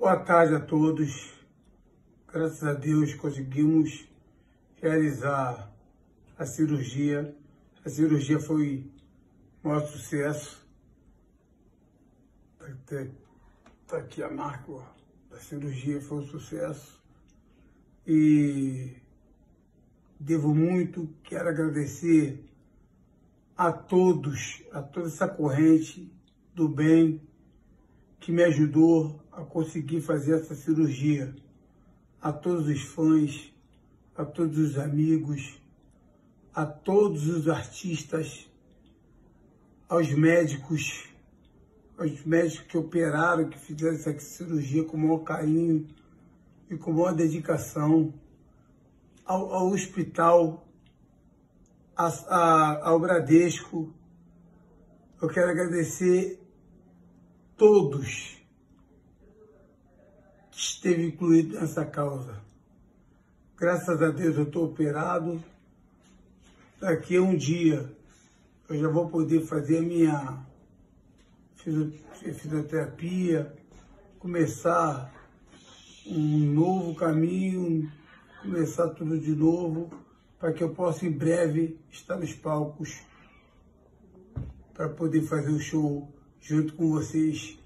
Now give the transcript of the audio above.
Boa tarde a todos. Graças a Deus conseguimos realizar a cirurgia. A cirurgia foi um maior sucesso. Está aqui a marca da cirurgia, foi um sucesso. E devo muito, quero agradecer a toda essa corrente do bem que me ajudou a conseguir fazer essa cirurgia. A todos os fãs, a todos os amigos, a todos os artistas, aos médicos que operaram, que fizeram essa cirurgia com o maior carinho e com a maior dedicação, ao hospital, ao Bradesco. Eu quero agradecer todos que esteve incluído nessa causa. Graças a Deus eu estou operado. Daqui a um dia eu já vou poder fazer a minha fisioterapia, começar um novo caminho, começar tudo de novo, para que eu possa em breve estar nos palcos para poder fazer o show junto com vocês